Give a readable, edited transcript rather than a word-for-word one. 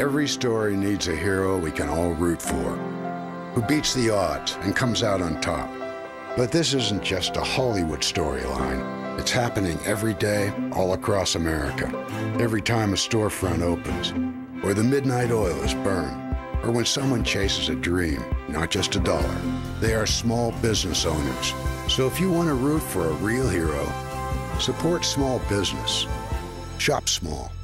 Every story needs a hero we can all root for, who beats the odds and comes out on top. But this isn't just a Hollywood storyline. It's happening every day all across America. Every time a storefront opens, or the midnight oil is burned, or when someone chases a dream, not just a dollar. They are small business owners. So if you want to root for a real hero, support small business. Shop small.